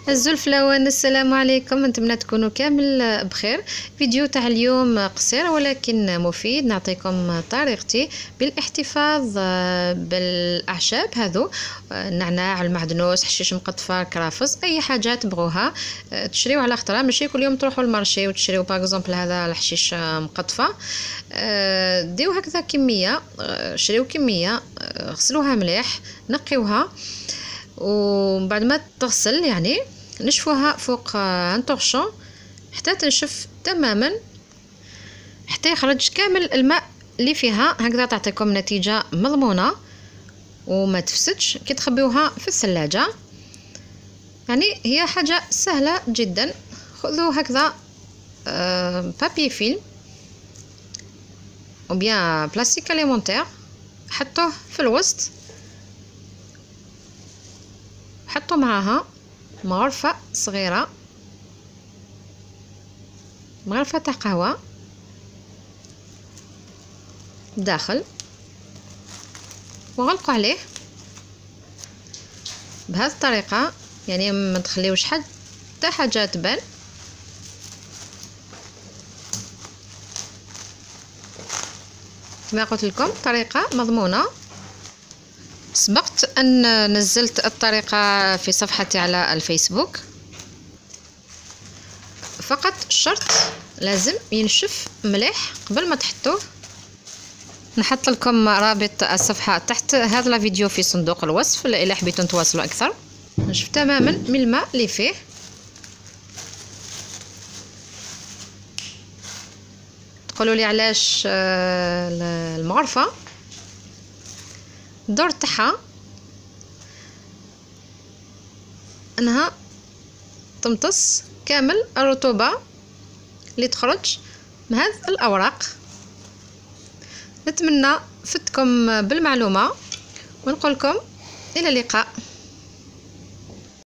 الزلفلوان، السلام عليكم. نتمنى تكونوا كامل بخير. فيديو تاع اليوم قصير ولكن مفيد. نعطيكم طريقتي بالاحتفاظ بالاعشاب هذو: النعناع، المعدنوس، حشيش مقطفه، كرافس، اي حاجه تبغوها تشريو على خطره. ماشي كل يوم تروحوا للمارشي وتشريو باغ اكزومبل هذا الحشيش مقطفه. ديو هكذا كميه، شريو كميه، غسلوها مليح، نقيوها، وبعد ما تغسل يعني نشفوها فوق ان طورشون حتى تنشف تماما، حتى يخرج كامل الماء اللي فيها. هكذا تعطيكم نتيجة مضمونة وما تفسدش كي تخبيوها في الثلاجة. يعني هي حاجة سهلة جدا. خذوا هكذا بابي فيلم او بيان بلاستيك اليمونتير، حطوه في الوسط، حطوا معاها مغرفة صغيرة، مغرفة تاع قهوة داخل، وغلقوا عليه بهذه الطريقة. يعني ما تخليوش حتى حاجة تبان. كما قلت لكم طريقة مضمونة. سبقت أن نزلت الطريقة في صفحتي على الفيسبوك. فقط الشرط لازم ينشف مليح قبل ما تحطوه. نحط لكم رابط الصفحة تحت هذا الفيديو في صندوق الوصف إلا حبيتوا تواصلوا أكثر. نشف تماما من الماء اللي فيه. تقولوا لي علاش المغرفة؟ الدور تاعها انها تمتص كامل الرطوبة اللي تخرج من هذه الأوراق. نتمنى فتكم بالمعلومة ونقول لكم إلى اللقاء.